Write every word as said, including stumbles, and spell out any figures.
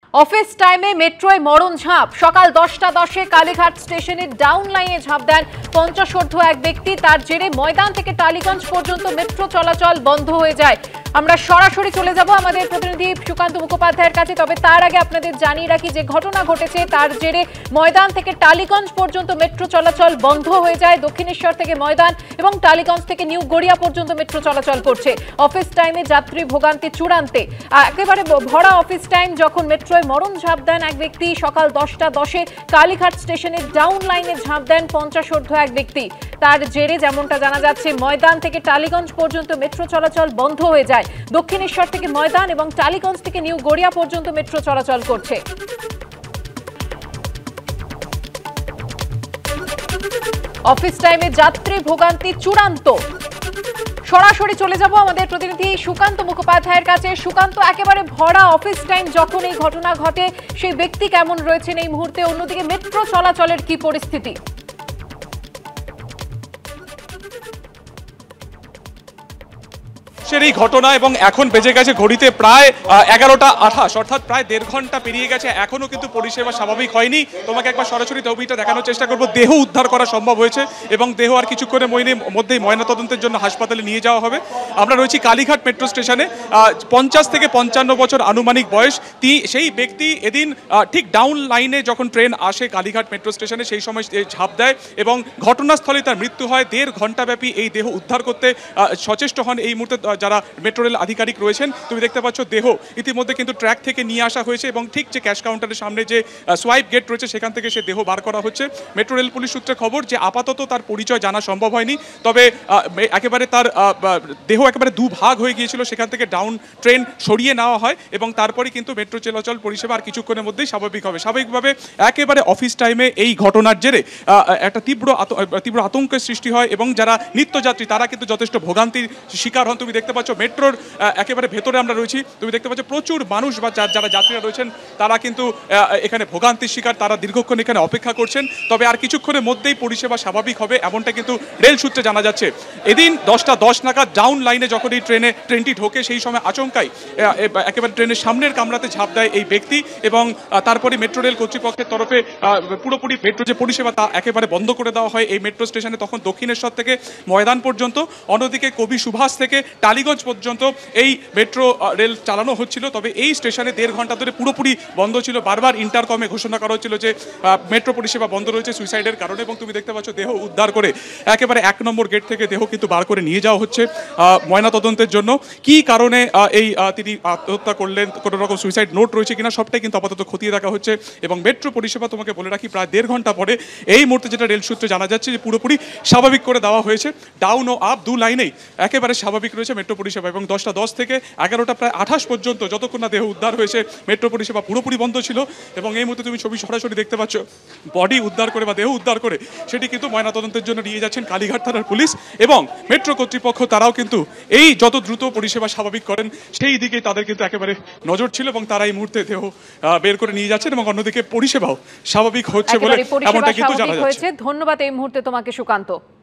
Office টাইমে মেট্রোয় মরণ ঝাঁপ। সকাল দশটা দশে কালীঘাট স্টেশনের ডাউন লাইনে ঝাঁপ দেন পঞ্চাশোর্ধ্ব এক ব্যক্তি। তার জেরে ময়দান থেকে টালিগঞ্জ পর্যন্ত মেট্রো চলাচল বন্ধ হয়ে যায়। আমরা সরাসরি চলে যাব আমাদের প্রতিনিধি সুকান্ত মুখোপাধ্যায়ের কাছে। তবে তার আগে আপনাদের জানিয়ে রাখি যে ঘটনা ঘটেছে তার জেরে ময়দান থেকে টালিগঞ্জ পর্যন্ত মেট্রো চলাচল বন্ধ হয়ে যায়। দক্ষিণেশ্বর থেকে ময়দান এবং টালিগঞ্জ থেকে নিউ গড়িয়া পর্যন্ত মেট্রো চলাচল করছে। অফিস টাইমে যাত্রী ভোগান্তি চূড়ান্তে। একেবারে ভরা অফিস টাইম যখন মেট্রো মরণ ঝাঁপ দেন এক ব্যক্তি। সকাল দশটা দশে কালীঘাট স্টেশনের ডাউন লাইনে ঝাঁপ দেন পঞ্চাশোর্ধ্ব এক ব্যক্তি। তার জেরে যেমনটা জানা যাচ্ছে ময়দান থেকে টালিগঞ্জ পর্যন্ত মেট্রো চলাচল বন্ধ হয়ে যায়। দক্ষিণেশ্বর থেকে ময়দান এবং টালিগঞ্জ থেকে নিউ গড়িয়া পর্যন্ত মেট্রো চলাচল করছে। অফিস টাইমে যাত্রী ভোগান্তি চূড়ান্ত। সরাসরি চলে যাব আমাদের প্রতিনিধি সুকান্ত মুখোপাধ্যায়ের কাছে। সুকান্ত, একেবারে ভরা অফিস টাইম যখন এই ঘটনা ঘটে সেই ব্যক্তি কেমন রয়েছেন এই মুহূর্তে? অন্যদিকে মেট্রো চলাচলের কি পরিস্থিতি? এই ঘটনা এবং এখন বেজে গেছে ঘড়িতে প্রায় এগারোটা আঠাশ, অর্থাৎ প্রায় দেড় ঘন্টা পেরিয়ে গেছে, এখনো কিন্তু পরিষেবা স্বাভাবিক হয়নি। তোমাকে একবার সরাসরি ছবিটা দেখানোর চেষ্টা করবো। দেহ উদ্ধার করা সম্ভব হয়েছে এবং দেহ আর কিছুক্ষণের মধ্যেই ময়নাতদন্তের জন্য হাসপাতালে নিয়ে যাওয়া হবে। আমরা রয়েছি কালীঘাট মেট্রো স্টেশনে। পঞ্চাশ থেকে পঞ্চান্ন বছর আনুমানিক বয়স সেই ব্যক্তি এদিন ঠিক ডাউন লাইনে যখন ট্রেন আসে কালীঘাট মেট্রো স্টেশনে সেই সময় ঝাঁপ দেয় এবং ঘটনাস্থলে তার মৃত্যু হয়। দেড় ঘন্টাব্যাপী এই দেহ উদ্ধার করতে সচেষ্ট হন এই মুহূর্তে যারা মেট্রো রেল আধিকারিক রয়েছেন। তুমি দেখতে পাচ্ছ দেহ ইতিমধ্যে কিন্তু ট্র্যাক থেকে নিয়ে আসা হয়েছে এবং ঠিক যে ক্যাশ কাউন্টারের সামনে যে সোয়াইপ গেট রয়েছে সেখান থেকে সে দেহ বার করা হচ্ছে। মেট্রো রেল পুলিশ সূত্রে খবর যে আপাতত তার পরিচয় জানা সম্ভব হয়নি, তবে একেবারে তার দেহ একেবারে দুভাগ হয়ে গিয়েছিল, সেখান থেকে ডাউন ট্রেন সরিয়ে নেওয়া হয় এবং তারপরে কিন্তু মেট্রো চলাচল পরিষেবা আর কিছুক্ষণের মধ্যেই স্বাভাবিক হবে। স্বাভাবিকভাবে একেবারে অফিস টাইমে এই ঘটনার জেরে একটা তীব্র তীব্র আতঙ্কের সৃষ্টি হয় এবং যারা নিত্যযাত্রী তারা কিন্তু যথেষ্ট ভোগান্তির শিকার হন। তুমি দেখতে পাচ্ছ মেট্রোর একেবারে ভেতরে আমরা রয়েছি, তুমি দেখতে পাচ্ছ প্রচুর মানুষ বা যারা যাত্রীরা রয়েছেন তারা কিন্তু এখানে ভোগান্তির শিকার, তারা দীর্ঘক্ষণ এখানে অপেক্ষা করছেন। তবে আর কিছুক্ষণের মধ্যেই পরিষেবা স্বাভাবিক হবে এমনটা কিন্তু রেল সূত্রে জানা যাচ্ছে। এদিন দশটা দশ নাগাদ ডাউন লাইনে যখন এই ট্রেনে ট্রেনটি ঢোকে সেই সময় আচমকাই একেবারে ট্রেনের সামনের কামরাতে ঝাঁপ দেয় এই ব্যক্তি এবং তারপরে মেট্রো রেল কর্তৃপক্ষের তরফে পুরোপুরি মেট্রো যে পরিষেবা তা একেবারে বন্ধ করে দেওয়া হয় এই মেট্রো স্টেশনে। তখন দক্ষিণেশ্বর থেকে ময়দান পর্যন্ত, অন্যদিকে কবি সুভাষ থেকে টালিগঞ্জ পর্যন্ত এই মেট্রো রেল চালানো হচ্ছিল। তবে এই স্টেশনে দেড় ঘন্টা ধরে পুরোপুরি বন্ধ ছিল। বারবার ইন্টারকমে ঘোষণা করা হচ্ছিল যে মেট্রো পরিষেবা বন্ধ রয়েছে সুইসাইডের কারণে এবং তুমি দেখতে পাচ্ছ দেহ উদ্ধার করে একেবারে এক নম্বর গেট থেকে দেহ কিন্তু বার করে নিয়ে যাওয়া হচ্ছে ময়নাতদন্তের জন্য। কি কারণে এই তিনি আত্মহত্যা করলেন, কোনো রকম সুইসাইড নোট রয়েছে কিনা সবটাই কিন্তু আপাতত খতিয়ে দেখা হচ্ছে এবং মেট্রো পরিষেবা তোমাকে বলে রাখি প্রায় দেড় ঘন্টা পরে এই মুহূর্তে যেটা রেল সূত্রে জানা যাচ্ছে যে পুরোপুরি স্বাভাবিক করে দেওয়া হয়েছে। ডাউন ও আপ দু লাইনেই একেবারে স্বাভাবিক রয়েছে মেট্রো পরিষেবা এবং দশটা দশ থেকে এগারোটা প্রায় আঠাশ পর্যন্ত যতক্ষণ না দেহ উদ্ধার হয়েছে মেট্রো পরিষেবা পুরোপুরি বন্ধ ছিল। এবং এই মুহূর্তে তুমি ছবি সরাসরি দেখতে পাচ্ছ বডি উদ্ধার করে বা দেহ উদ্ধার করে সেটি কিন্তু ময়নাতদন্তের জন্য নিয়ে যাচ্ছেন কালীঘাট থানার পুলিশ এবং মেট্রো কর্তৃপক্ষ। তারাও কিন্তু এই যত দ্রুত পরিষেবা স্বাভাবিক করেন সেই দিকে তাদের কিন্তু একেবারে নজর ছিল এবং তারা এই মুহূর্তে দেহ বের করে নিয়ে যাচ্ছেন এবং অন্যদিকে পরিষেবাও স্বাভাবিক হচ্ছে বলে এমনটা কিন্তু জানা যাচ্ছে। ধন্যবাদ এই মুহূর্তে তোমাকে সুকান্ত।